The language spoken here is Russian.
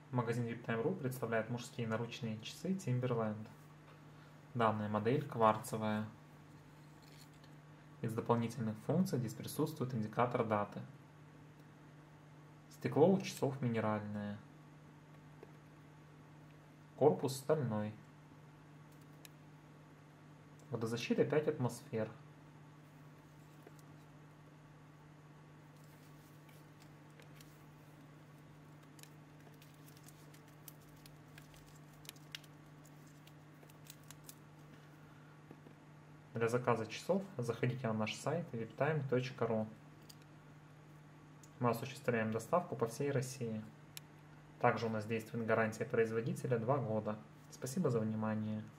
Магазин VIPTime.ru представляет мужские наручные часы Timberland. Данная модель кварцевая. Из дополнительных функций здесь присутствует индикатор даты. Стекло у часов минеральное. Корпус стальной. Водозащита 5 атмосфер. Для заказа часов заходите на наш сайт viptime.ru. Мы осуществляем доставку по всей России. Также у нас действует гарантия производителя 2 года. Спасибо за внимание.